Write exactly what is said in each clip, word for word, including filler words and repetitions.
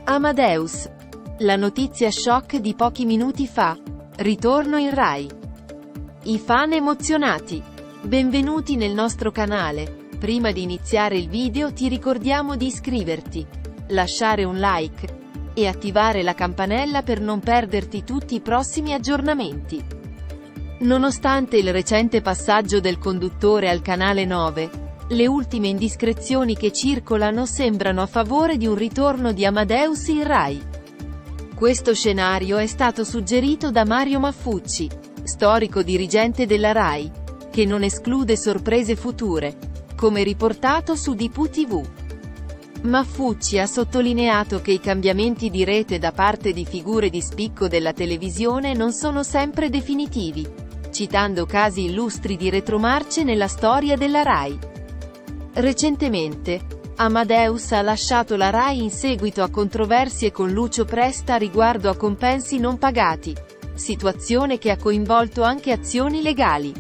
Amadeus. La notizia shock di pochi minuti fa. Ritorno in Rai. I fan emozionati. Benvenuti nel nostro canale. Prima di iniziare il video ti ricordiamo di iscriverti, lasciare un like e attivare la campanella per non perderti tutti i prossimi aggiornamenti. Nonostante il recente passaggio del conduttore al canale nove, le ultime indiscrezioni che circolano sembrano a favore di un ritorno di Amadeus in Rai. Questo scenario è stato suggerito da Mario Maffucci, storico dirigente della Rai, che non esclude sorprese future, come riportato su D P tivù. Maffucci ha sottolineato che i cambiamenti di rete da parte di figure di spicco della televisione non sono sempre definitivi, citando casi illustri di retromarce nella storia della Rai. Recentemente, Amadeus ha lasciato la Rai in seguito a controversie con Lucio Presta riguardo a compensi non pagati, situazione che ha coinvolto anche azioni legali.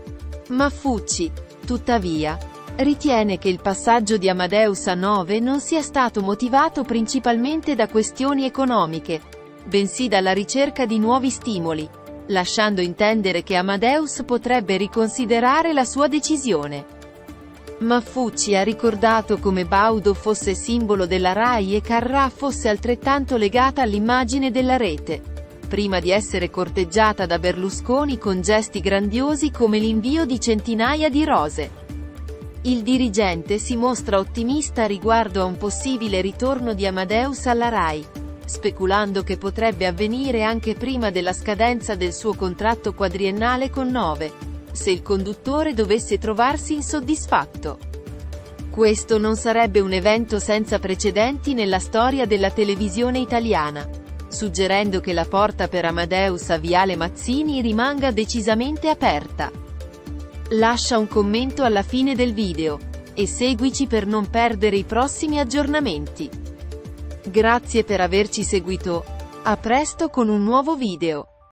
Maffucci, tuttavia, ritiene che il passaggio di Amadeus a nove non sia stato motivato principalmente da questioni economiche, bensì dalla ricerca di nuovi stimoli, lasciando intendere che Amadeus potrebbe riconsiderare la sua decisione. Maffucci ha ricordato come Baudo fosse simbolo della Rai e Carrà fosse altrettanto legata all'immagine della rete, prima di essere corteggiata da Berlusconi con gesti grandiosi come l'invio di centinaia di rose. Il dirigente si mostra ottimista riguardo a un possibile ritorno di Amadeus alla Rai, speculando che potrebbe avvenire anche prima della scadenza del suo contratto quadriennale con nove, se il conduttore dovesse trovarsi insoddisfatto. Questo non sarebbe un evento senza precedenti nella storia della televisione italiana, suggerendo che la porta per Amadeus a Viale Mazzini rimanga decisamente aperta. Lascia un commento alla fine del video, e seguici per non perdere i prossimi aggiornamenti. Grazie per averci seguito. A presto con un nuovo video.